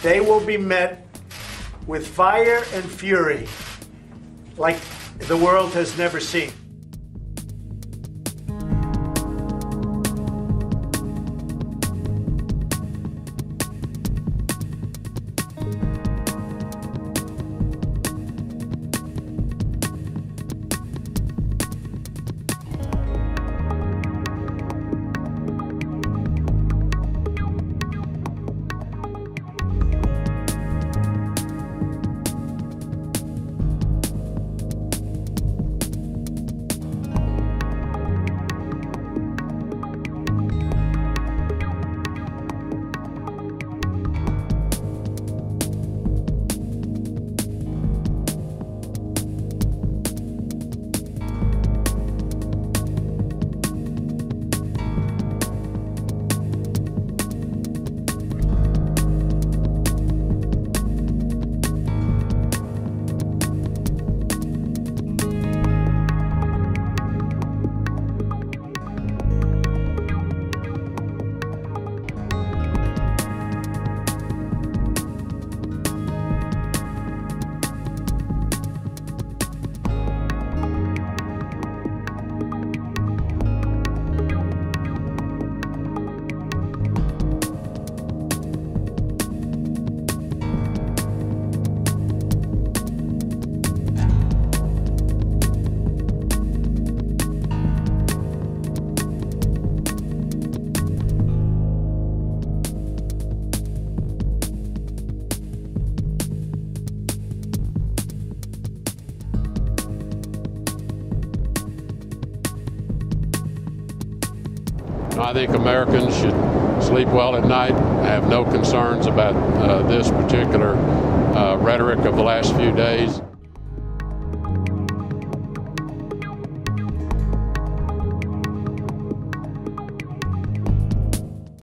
they will be met with fire and fury like the world has never seen. I think Americans should sleep well at night, have no concerns about this particular rhetoric of the last few days.